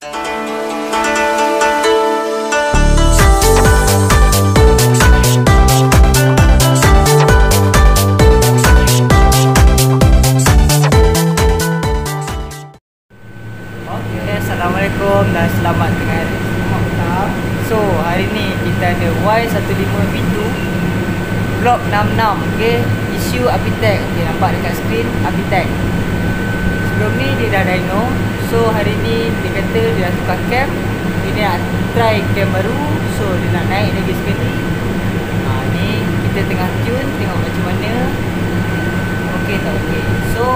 Assalamualaikum dan selamat tengah hari. So, hari ni kita ada Y15V2 Blok 66, okay? Isu Architect, okay, nampak dekat skrin Architect. Sebelum ni dia dah dyno. So, hari ni dia kata dia dah tukar cam. Dia nak try cam baru. So, dia nak naik lagi sekali. Ni kita tengah tune, tengok macam mana. Okay tak okay. So,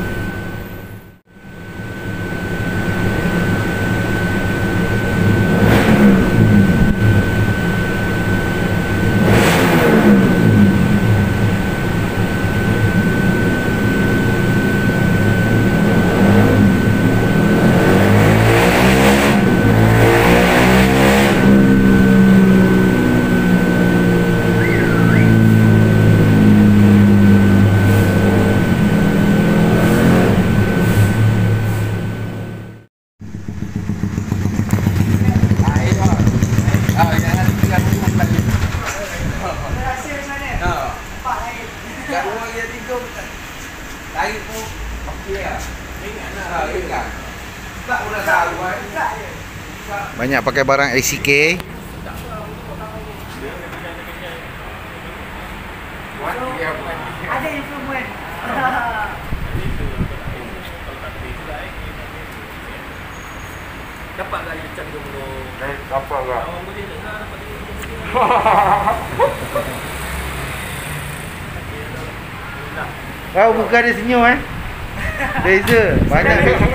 banyak pakai barang LCK. ada improvement. Dapat lagi macam 20. Dapat tak? Awak boleh dengar dapat 20. Kau buka dia senyum Beza. Banyak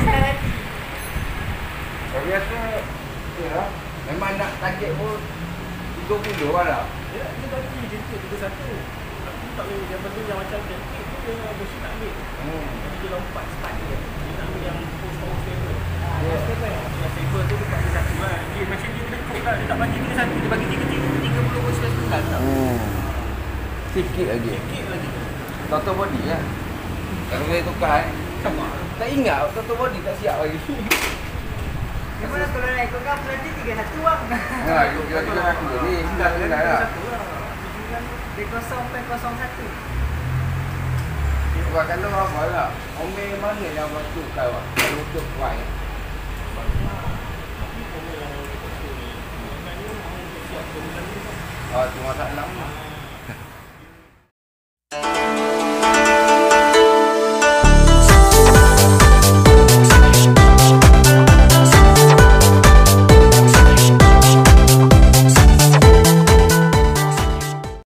Saya rasa ya, memang nak target pun 30 lah. Dia bagi jentik 31. Aku tak boleh yang benda yang macam jentik tu dia mesti nak ambil. Jadi dia lompat start dia. Dia nak ambil yang post power stable. Yang stable tu dia bagi satu lah. Dia macam dia kena lah. Dia tak bagi kita satu. Dia bagi 30 post stable tak. Sikit lagi. Sikit lagi. Toto body lah. Kalau boleh tukar Sama. tak ingat toto body tak siap lagi. Gimana kalau naik kau kan berarti 31 bang. Kira-kira aku ni senang lah. D0.01. Kalau apa lah, Omel mana yang masuk kalau untuk Y